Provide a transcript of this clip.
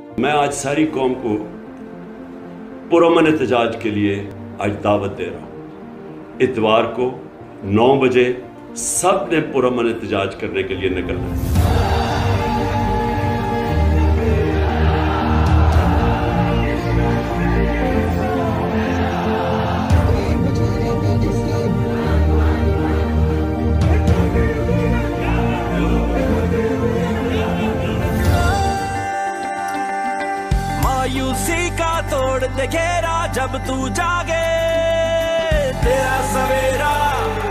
मैं आज सारी कौम को पुरअमन एहतजाज के लिए आज दावत दे रहा हूँ। इतवार को 9 बजे सब ने पुरअमन एहतजाज करने के लिए निकलना है। मायूसी का तोड़ दे घेरा जब तू जागे, तेरा सवेरा